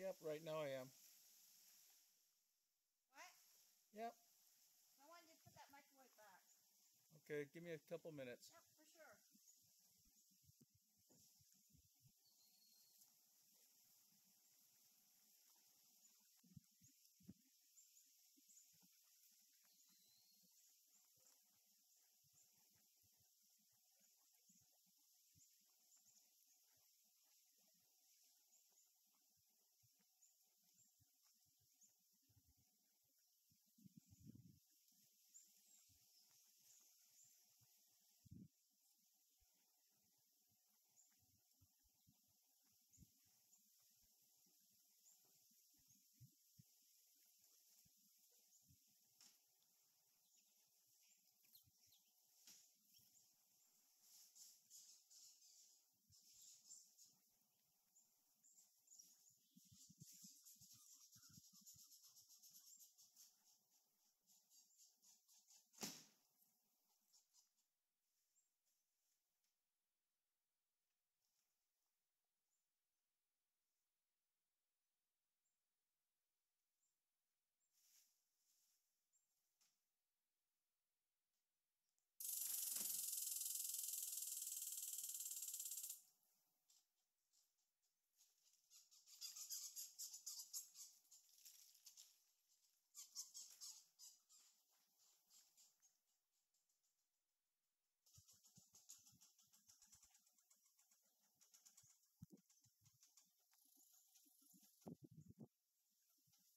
Yep, right now I am. What? Yep. I wanted you to put that microwave back. Okay, give me a couple minutes. Yep, for sure.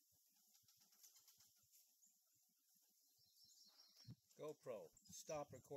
GoPro, stop recording.